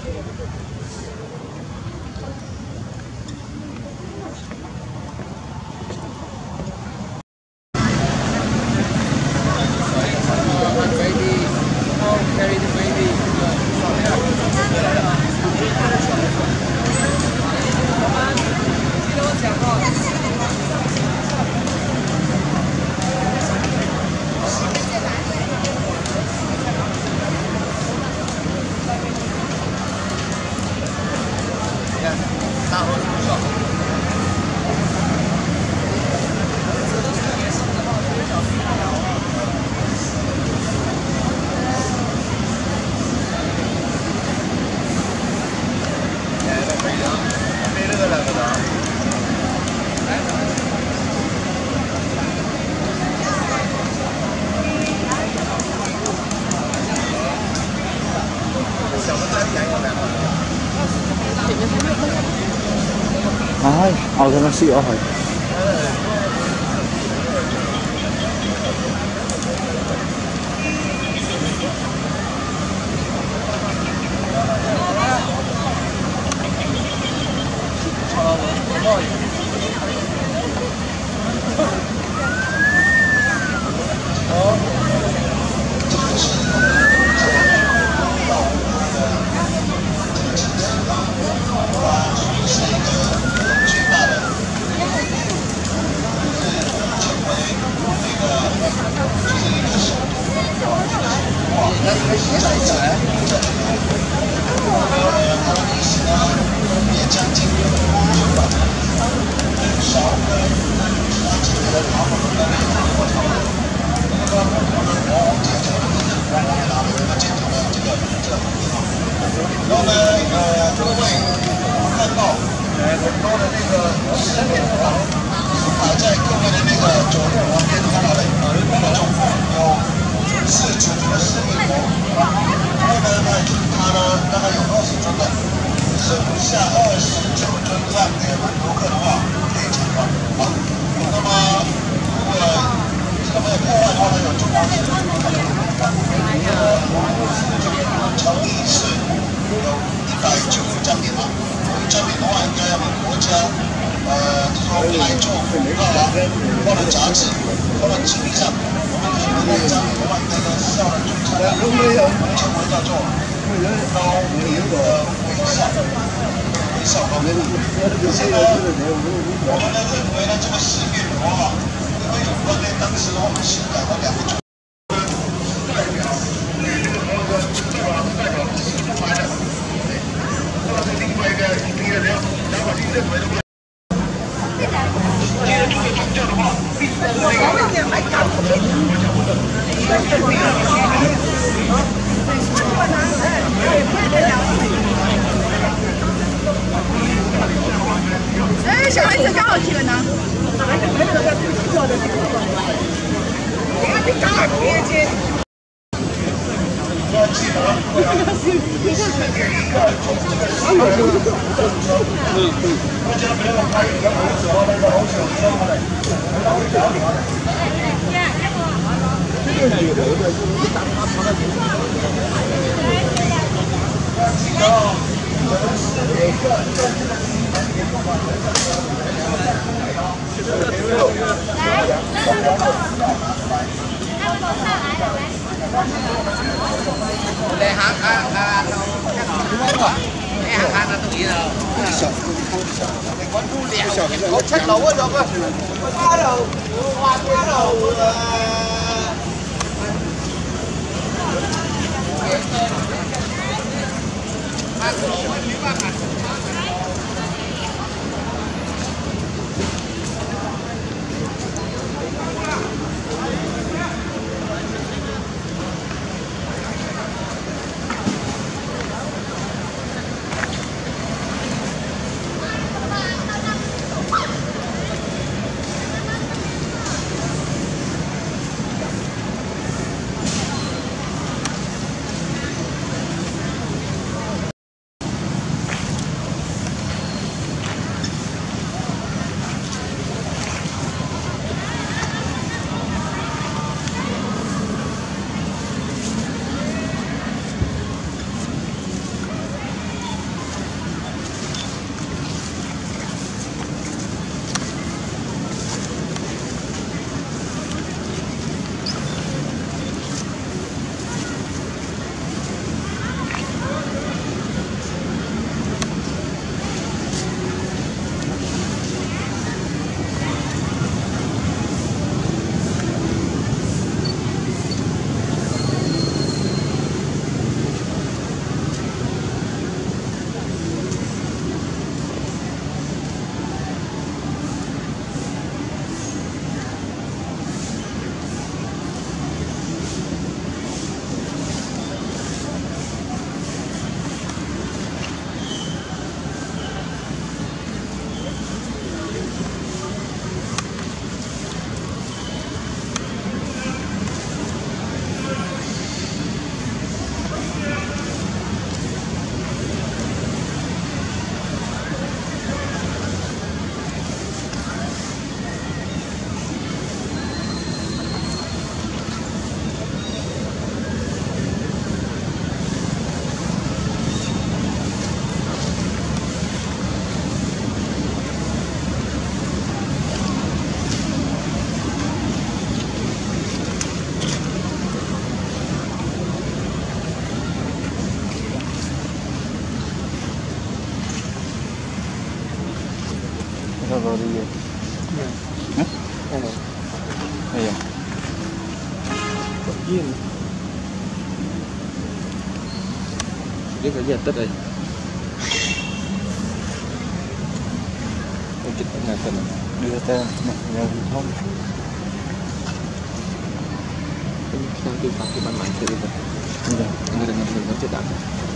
Ai, olha na sih, oh. 然后呢，各位看到很多的那个石棉花摆在各位的那个左右旁边看到的，总共有4组的石棉花。然后呢，它呢大概有20尊的，剩下29尊让给游客的话可以参观。好，那么如果这个没有破坏的话呢，有中国石棉花。我们这边成立是。有190张脸嘛，1张脸的话应该要给国家，说拍做广告啊，放在杂志，放在纸上。我们可能1张脸的话，应该要笑的最灿烂，称为叫做高脸的微笑，微笑高脸。可是呢，我们呢认为呢，这个石面膜啊，因为有关呢，当时我们修改了2个。 哎，小孩子刚好去了呢。你刚好别接。 我7樓嗰度啊，8樓，哇8樓啊！ Yên. Biết cái gì tất đây. Ôi chết ngàn phần. Đưa ta mặc nhau không. Sang tiêu phạt cái ban mảnh chơi được. Người đừng ngầm nó chết đạn.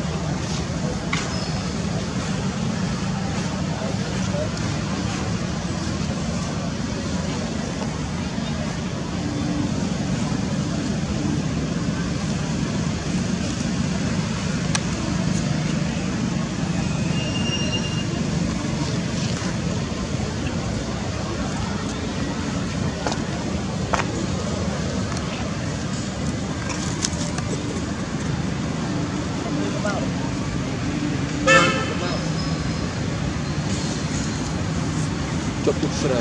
Cukup serai.